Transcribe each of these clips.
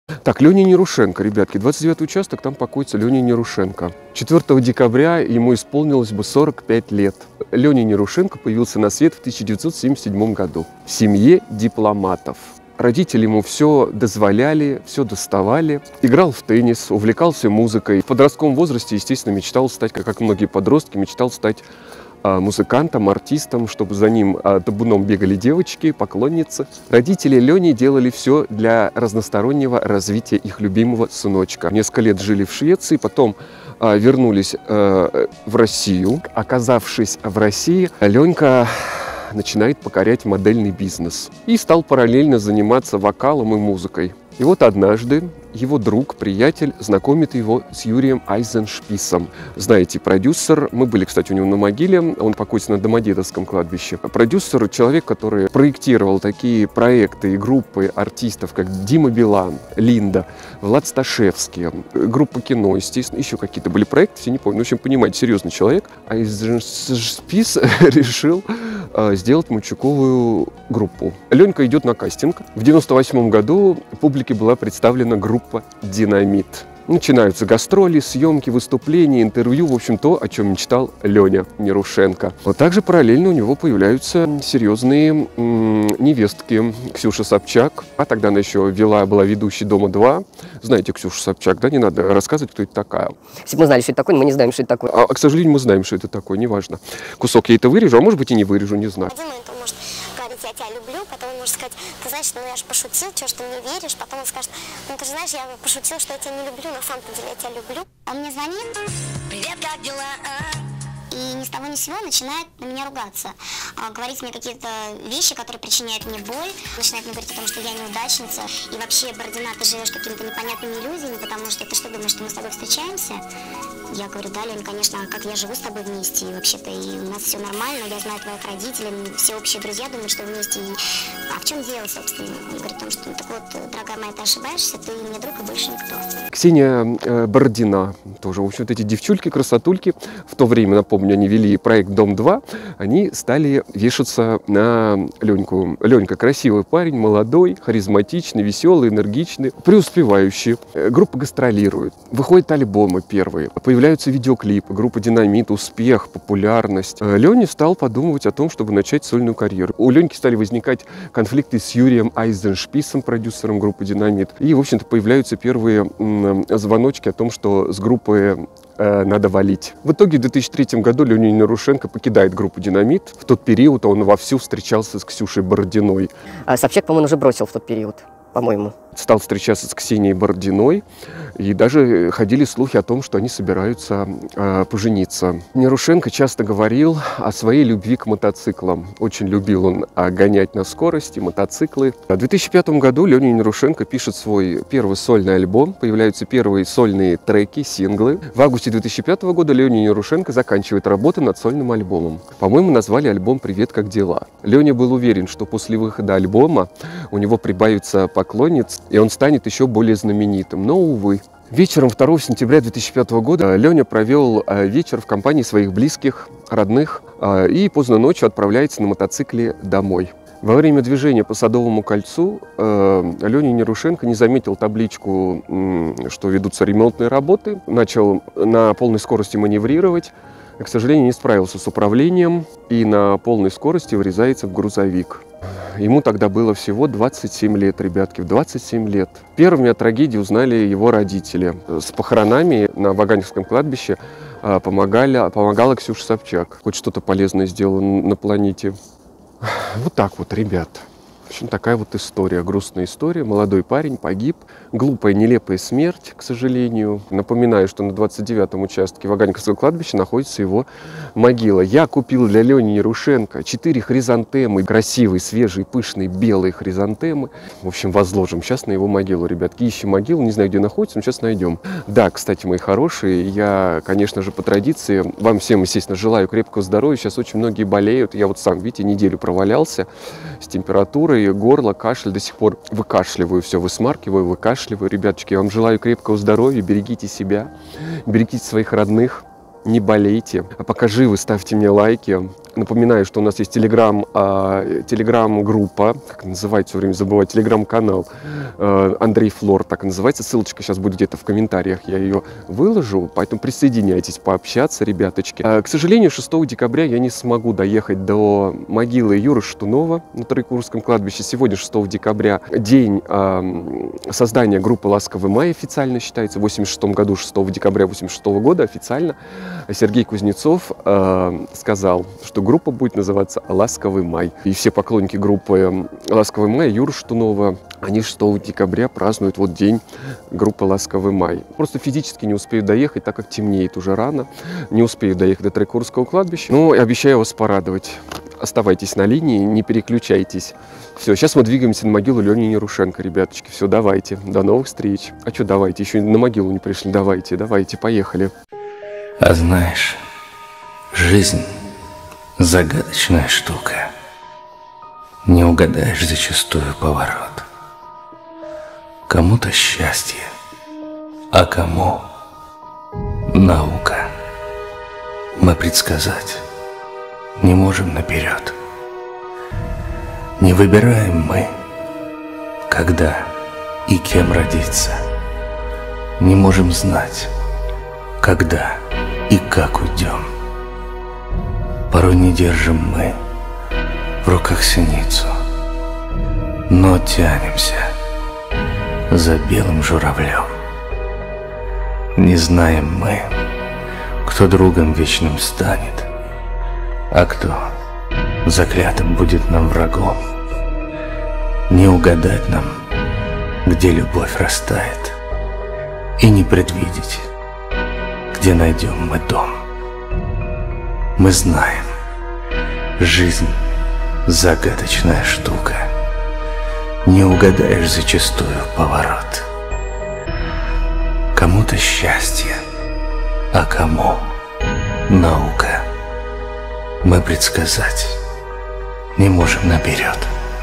Так, Леня Нерушенко, ребятки, 29-й участок, там покоится Леня Нерушенко. 4 декабря ему исполнилось бы 45 лет. Леня Нерушенко появился на свет в 1977 году в семье дипломатов. Родители ему все дозволяли, все доставали. Играл в теннис, увлекался музыкой. В подростковом возрасте, естественно, мечтал стать, как многие подростки, мечтал стать музыкантом, артистом, чтобы за ним табуном бегали девочки, поклонницы. Родители Лени делали все для разностороннего развития их любимого сыночка. Несколько лет жили в Швеции, потом вернулись в Россию. Оказавшись в России, Ленька начинает покорять модельный бизнес и стал параллельно заниматься вокалом и музыкой. И вот однажды его друг, приятель, знакомит его с Юрием Айзеншписом. Знаете, продюсер, мы были, кстати, у него на могиле, он покоится на Домодедовском кладбище. Продюсер — человек, который проектировал такие проекты и группы артистов, как Дима Билан, Линда, Влад Сташевский, группа кино, естественно, еще какие-то были проекты, все не помню. В общем, понимаете, серьезный человек. Айзеншпис решил сделать мальчуковую группу. Ленька идет на кастинг. В 98 году публике была представлена группа «Динамит». Начинаются гастроли, съемки, выступления, интервью, в общем, то, о чем мечтал Леня Нерушенко. Вот также параллельно у него появляются серьезные невестки. Ксюша Собчак, а тогда она еще была ведущей «Дома-2». Знаете Ксюшу Собчак, да? Не надо рассказывать, кто это такая. Если бы мы знали, что это такое, но мы не знаем, что это такое. К сожалению, мы знаем, что это такое, неважно. Кусок я это вырежу, а может быть и не вырежу, не знаю. Я тебя люблю, потом он может сказать, ты знаешь, ну я же пошутил, что ты мне веришь, потом он скажет, ну ты же знаешь, я пошутил, что я тебя не люблю, на самом-то деле я тебя люблю. Он мне звонит, привет, как дела? И ни с того ни с сего начинает на меня ругаться, говорить мне какие-то вещи, которые причиняют мне боль, начинает мне говорить о том, что я неудачница, и вообще, Бородина, ты живешь какими-то непонятными иллюзиями, потому что ты что думаешь, что мы с тобой встречаемся? Я говорю, да, Лень, конечно, как я живу с тобой вместе, и вообще-то и у нас все нормально, я знаю твоих родителей, все общие друзья думают, что вместе, а в чем дело, собственно? Он говорит о том, что, ну, так вот, дорогая моя, ты ошибаешься, ты мне друг и больше никто. Ксения Бородина, тоже, в общем, вот эти девчульки, красотульки, в то время, напомню, они вели проект «Дом-2», они стали вешаться на Леньку. Ленька красивый парень, молодой, харизматичный, веселый, энергичный, преуспевающий. Группа гастролирует, выходят альбомы первые, появляются видеоклипы, группа «Динамит», успех, популярность. Леня стал подумывать о том, чтобы начать сольную карьеру. У Леньки стали возникать конфликты с Юрием Айзеншписом, продюсером группы «Динамит». И, в общем-то, появляются первые звоночки о том, что с группы надо валить. В итоге в 2003 году Леня Нерушенко покидает группу «Динамит». В тот период он вовсю встречался с Ксюшей Бородиной. Собчак, по-моему, он уже бросил в тот период, по-моему. Стал встречаться с Ксенией Бородиной, и даже ходили слухи о том, что они собираются пожениться. Нерушенко часто говорил о своей любви к мотоциклам. Очень любил он гонять на скорости, мотоциклы. В 2005 году Леня Нерушенко пишет свой первый сольный альбом, появляются первые сольные треки, синглы. В августе 2005 года Леня Нерушенко заканчивает работу над сольным альбомом. По-моему, назвали альбом «Привет, как дела?». Леня был уверен, что после выхода альбома у него прибавится поклонниц, и он станет еще более знаменитым. Но, увы. Вечером 2 сентября 2005 года Леня провел вечер в компании своих близких, родных, и поздно ночью отправляется на мотоцикле домой. Во время движения по Садовому кольцу Леня Нерушенко не заметил табличку, что ведутся ремонтные работы, начал на полной скорости маневрировать, и, к сожалению, не справился с управлением и на полной скорости врезается в грузовик. Ему тогда было всего 27 лет, ребятки, в 27 лет. Первыми о трагедии узнали его родители. С похоронами на Ваганьковском кладбище помогала Ксюша Собчак. Хоть что-то полезное сделала на планете. Вот так вот, ребят. В общем, такая вот история, грустная история. Молодой парень погиб. Глупая, нелепая смерть, к сожалению. Напоминаю, что на 29-м участке Ваганьковского кладбища находится его могила. Я купил для Лени Нерушенко 4 хризантемы. Красивые, свежие, пышные, белые хризантемы. В общем, возложим сейчас на его могилу, ребятки. Ищем могилу, не знаю, где находится, но сейчас найдем. Да, кстати, мои хорошие, я, конечно же, по традиции, вам всем, естественно, желаю крепкого здоровья. Сейчас очень многие болеют. Я вот сам, видите, неделю провалялся с температурой. Горло, кашель, до сих пор выкашливаю, все высмаркиваю, выкашливаю. Ребяточки, я вам желаю крепкого здоровья, берегите себя, берегите своих родных. не болейте. А пока живы, ставьте мне лайки. Напоминаю, что у нас есть телеграм-группа, как называется, все время забываю, телеграм-канал Андрей Флор, так и называется. Ссылочка сейчас будет где-то в комментариях, я ее выложу, поэтому присоединяйтесь, пообщаться, ребяточки. К сожалению, 6 декабря я не смогу доехать до могилы Юры Штунова на Троекурском кладбище. Сегодня, 6 декабря, день создания группы «Ласковый май» официально считается. В 1986 году, 6 декабря 1986 года официально Сергей Кузнецов сказал, что группа будет называться «Ласковый май». И все поклонники группы «Ласковый май» Юры Штунова, они 6 декабря празднуют вот день группы «Ласковый май». Просто физически не успею доехать, так как темнеет уже рано. Не успею доехать до Троекурского кладбища. Но обещаю вас порадовать. Оставайтесь на линии, не переключайтесь. Все, сейчас мы двигаемся на могилу Лени Нерушенко, ребяточки. Все, давайте. До новых встреч. А что давайте? Еще на могилу не пришли. Давайте, поехали. А знаешь, жизнь — загадочная штука. Не угадаешь зачастую поворот. Кому-то счастье, а кому наука. Мы предсказать не можем наперед. Не выбираем мы, когда и кем родиться. Не можем знать, когда и как уйдем. Порой не держим мы в руках синицу, но тянемся за белым журавлем. Не знаем мы, кто другом вечным станет, а кто заклятым будет нам врагом. Не угадать нам, где любовь растает, и не предвидеть, где найдем мы дом. Мы знаем, жизнь — загадочная штука. Не угадаешь зачастую поворот. Кому-то счастье, а кому наука. Мы предсказать не можем наперед.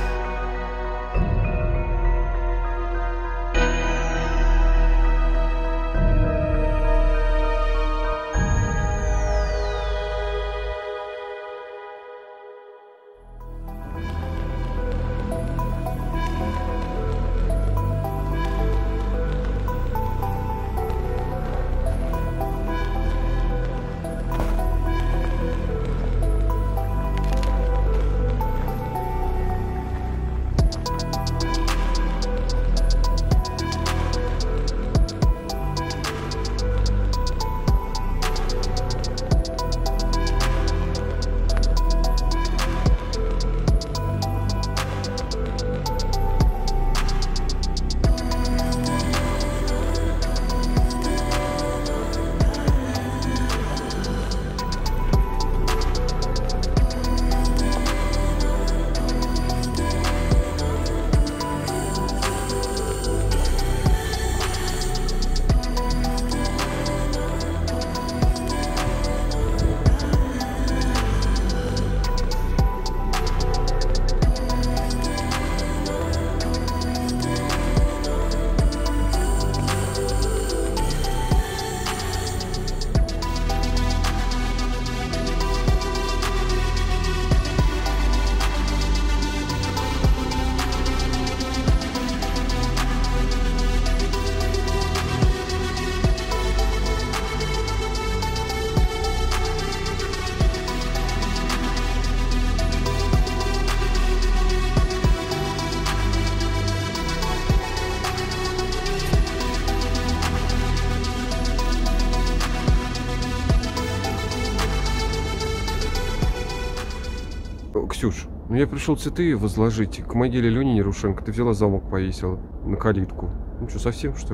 Ксюш, ну я пришел цветы возложить к могиле Лени Нерушенко. Ты взяла замок, повесила на калитку. Ну что, совсем что ли?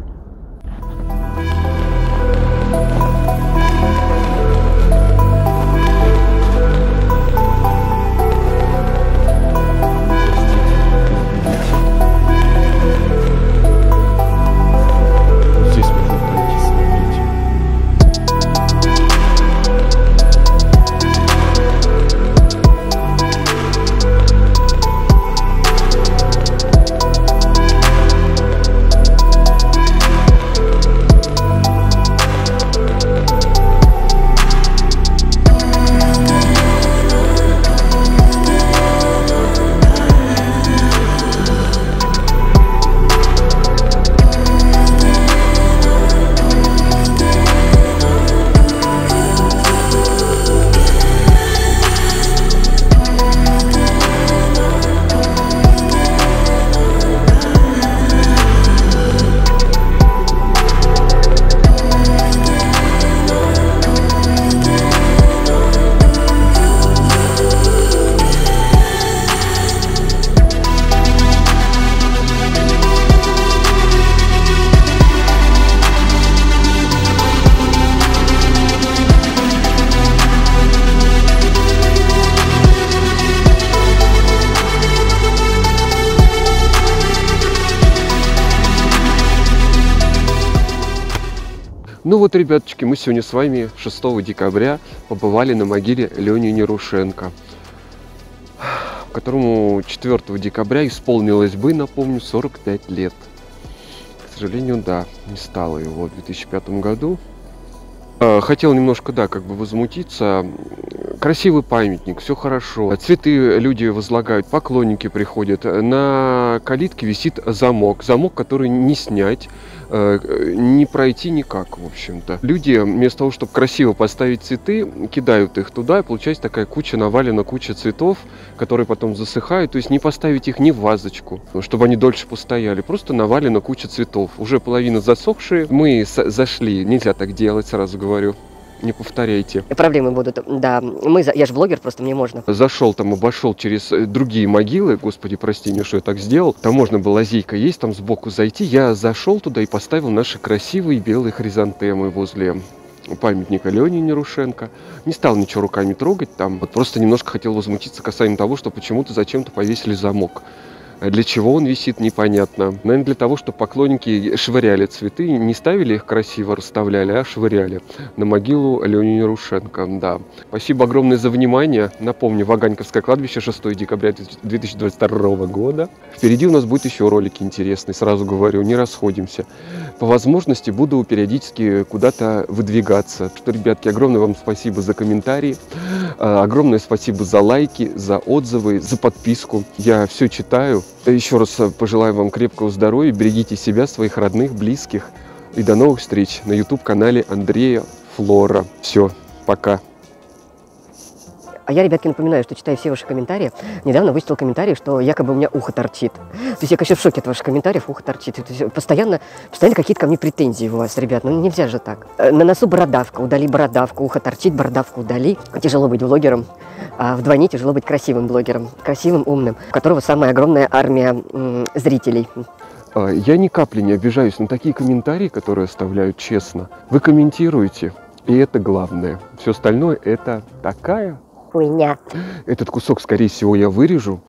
Ну вот, ребяточки, мы сегодня с вами 6 декабря побывали на могиле Лени Нерушенко, которому 4 декабря исполнилось бы, напомню, 45 лет. К сожалению, да, не стало его в 2005 году. Хотел немножко, да, как бы возмутиться. Красивый памятник, все хорошо. Цветы люди возлагают, поклонники приходят. На калитке висит замок. Замок, который не снять, не пройти никак, в общем-то. Люди вместо того, чтобы красиво поставить цветы, кидают их туда, и получается такая куча, навалена куча цветов, которые потом засыхают. То есть не поставить их ни в вазочку, чтобы они дольше постояли. Просто навалена куча цветов. Уже половина засохшие. Мы зашли, нельзя так делать, сразу говорю. Не повторяйте. Проблемы будут, да. Я же блогер, просто мне можно. Зашел там, обошел через другие могилы. Господи, прости меня, что я так сделал. Там можно было, лазейка есть, там сбоку зайти. Я зашел туда и поставил наши красивые белые хризантемы возле памятника Лени Нерушенко. Не стал ничего руками трогать там. Вот просто немножко хотел возмутиться касаемо того, что почему-то зачем-то повесили замок. Для чего он висит, непонятно. Наверное, для того, чтобы поклонники швыряли цветы, не ставили их красиво, расставляли, а швыряли на могилу Лени Нерушенко. Да. Спасибо огромное за внимание. Напомню, Ваганьковское кладбище, 6 декабря 2022 года. Впереди у нас будет еще ролики интересные, сразу говорю, не расходимся. По возможности буду периодически куда-то выдвигаться. Что, ребятки, огромное вам спасибо за комментарии, огромное спасибо за лайки, за отзывы, за подписку. Я все читаю. Еще раз пожелаю вам крепкого здоровья, берегите себя, своих родных, близких. И до новых встреч на YouTube-канале Андрея Флора. Все, пока. А я, ребятки, напоминаю, что читаю все ваши комментарии. Недавно вычитал комментарий, что якобы у меня ухо торчит. То есть я, конечно, в шоке от ваших комментариев, ухо торчит. Постоянно какие-то ко мне претензии у вас, ребят. Ну нельзя же так. На носу бородавка, удали бородавку, ухо торчит, бородавку удали. Тяжело быть блогером, а вдвойне тяжело быть красивым блогером. Красивым, умным, у которого самая огромная армия зрителей. Я ни капли не обижаюсь на такие комментарии, которые оставляют, честно. Вы комментируете, и это главное. Все остальное это такая хуйня. Этот кусок, скорее всего, я вырежу.